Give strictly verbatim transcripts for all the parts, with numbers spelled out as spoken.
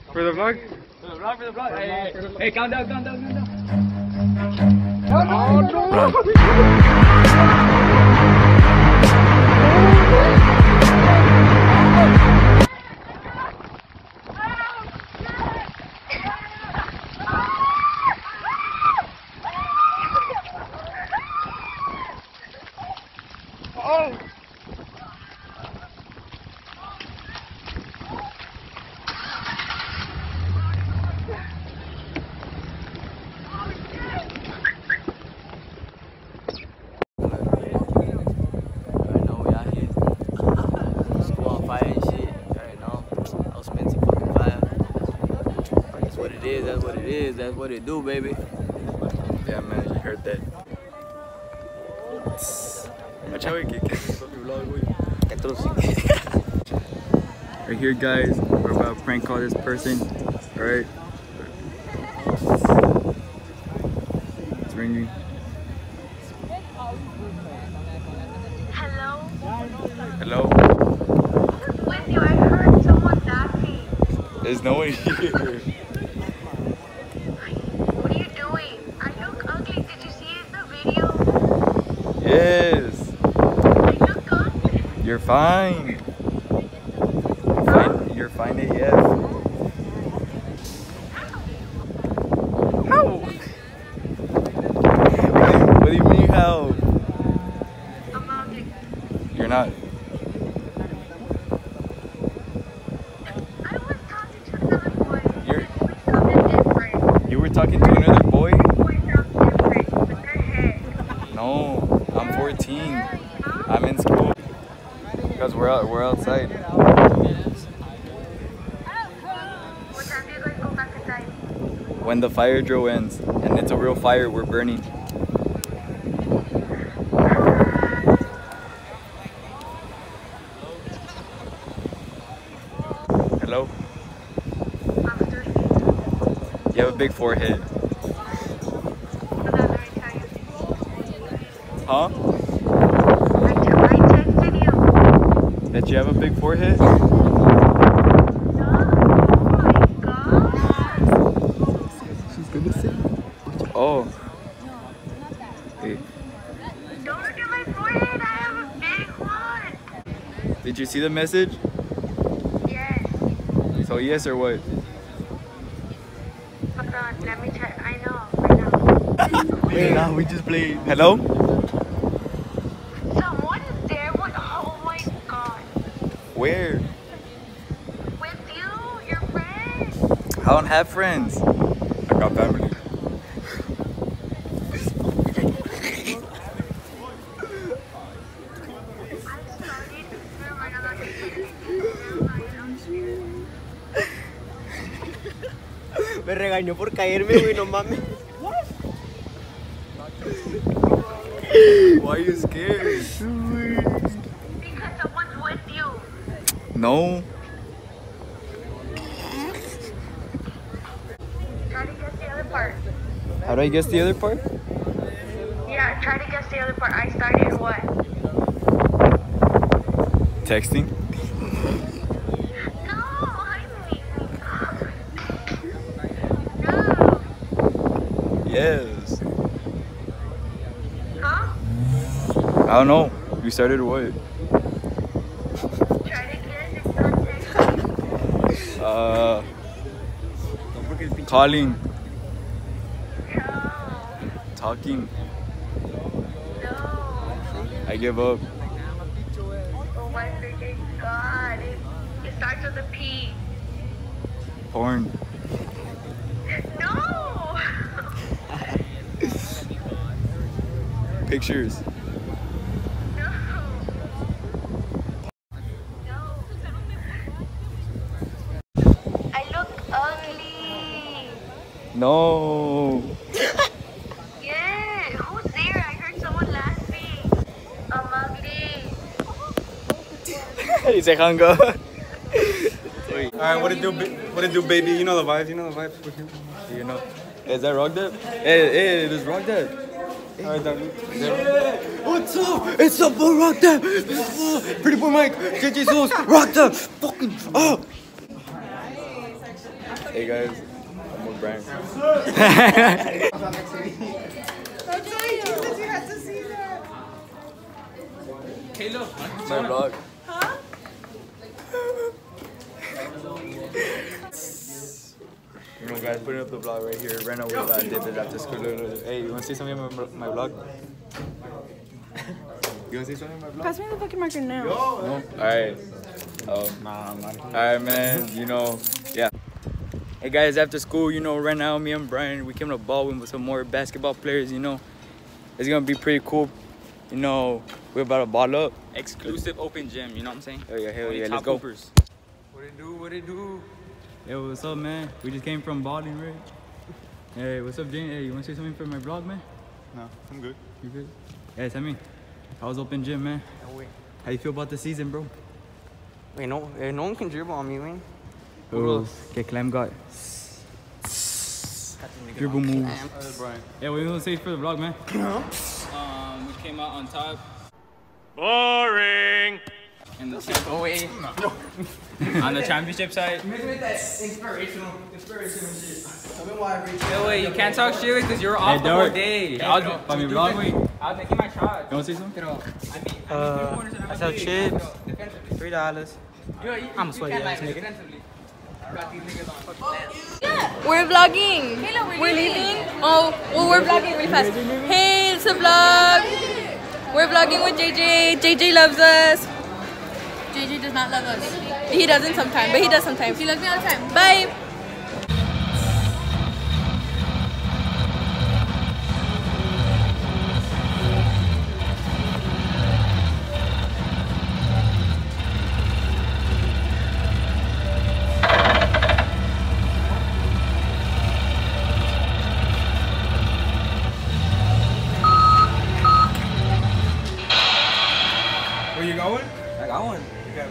For the vlog? For the vlog, for the vlog. Hey, hey, hey, count down, count down, count down. Oh no! Oh! That's what it is. That's what it do, baby. Yeah, man, you heard that. Right here, guys, we're about to prank call this person. All right. It's ringing. Hello? Hello? With you, I heard someone laughing. There's no one here. What are you doing? I look ugly. Did you see the video? Yes. I look ugly. You're fine. You're fine. You're fine A F. How? What do you mean how? I'm ugly. You're not. I was talking to another boy. You're. Something different. You were talking to another boy? Boy sounds different. What the heck? No, I'm fourteen. Yeah, you know? I'm in school. Because we're out, we're outside. What time do you guys go back inside? When the fire drill ends, and it's a real fire, we're burning. Hello? I'm thirsty. You have a big forehead. I'm not very tired. Huh? I te- I texted you. That you have a big forehead? She's gonna say. Oh. Hey. Don't look at my forehead, I have a big one. Did you see the message? Yes. So yes or what? Hold on, let me check. I know, I know. Wait, nah, we just played. Hello? Someone is there. What? Oh my god. Where? With you, your friend. I don't have friends. I got family. Me regañó por caerme, güey, no mames. Why are you scared? Because someone's with you. No. Try to guess the other part. How do I guess the other part? Yeah, try to guess the other part. I started what? Texting. No, Jaime. No. Yes. Huh? I don't know. You started what? Try to guess it's not texting. Uh. Calling. No. Talking. No. I give up. Oh my freaking god. It, it starts with a P. Porn. No! Pictures. No. No. I look ugly. No. Yeah. Who's there? I heard someone laughing. I'm ugly. He said hung up. Alright, what it do, ba- what it do, baby? You know the vibes, you know the vibes. You know. Is that Rock Dad? Hey, hey, it is Rock Dad. Alright, done. What's up? It's up for Rock Dad. Pretty boy Mike. J J Souls. Rock Dad. Fucking. Oh. Hey guys, I'm with Brian. My vlog. You know, guys, putting up the vlog right here. Right now, we're about to dip it after school. Hey, you want to say something about my, my vlog? You want to say something about my vlog? Pass me the fucking marker now. No? Alright. Oh, nah, man. Alright, man. You know, yeah. Hey, guys, after school, you know, right now, me and Brian, we came to Baldwin with some more basketball players, you know. It's going to be pretty cool. You know, we're about to ball up. Exclusive open gym, you know what I'm saying? Hell yeah, hell Only yeah. top Let's go. hoopers. What it do, what it do? Yo, what's up, man? We just came from Baldwin, right? Hey, what's up, Jane? Hey, you want to say something for my vlog, man? No, I'm good. You good? Hey, tell me. How's open gym, man? Wait, How you feel about the season, bro? wait, no, eh, no one can dribble on me, man. Oh, okay, Clem got dribble moves. Brian. Yeah, what you want to say for the vlog, man? Um, we came out on top. Boring. In the champ away. On the championship side. Inspirational, inspirational shit. Yo, wait, you can't talk shit because you're off Hey, the whole Derek. day. I was by me vlog, wait. You I was making my shot. want to say something? I mean, Uh, I sell chips. Three dollars. I'm a sweaty ass nigga. We're vlogging. We're leaving. Oh, well, we're vlogging really fast. Hey, it's a vlog. We're vlogging with J J. J J loves us. J J does not love us. He doesn't sometimes, but he does sometimes. He loves me all the time. Bye. Where you going? I got one. Okay.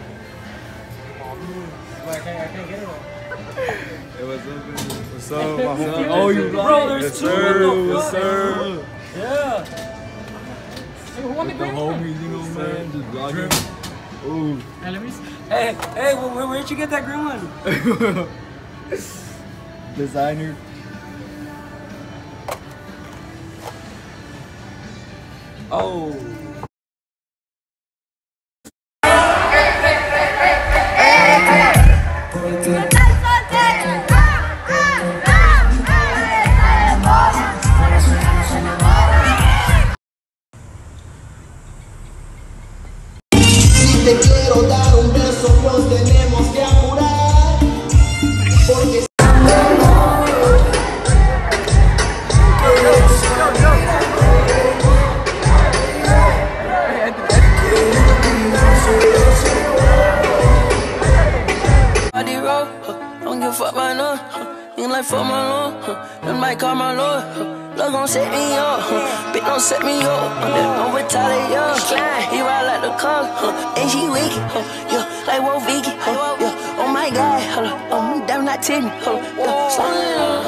But I can't, I can't get it. Hey, what's up, man? What's up, my homie? Oh, you Bro, there's yes, two. sir. Yes, sir. Yeah. With the homies, you know, man. Just vlogging. Ooh. Hey, let me see. Hey, hey, where, where'd you get that green one? Designer. Oh. Te quiero dar un beso, nos tenemos que apurar. Porque Body roll, huh, don't give a fuck by none. Huh, ain't like fuck my lord, huh, them might call my lord. Huh, love gon' set me up, huh, bitch don't set me up. Huh, don't retaliate, yeah. He ride like the car, huh, and she wicked, huh, yeah, like Wolf Vicky, huh, yeah. Oh my God, huh, oh, damn not Timmy, huh, yeah.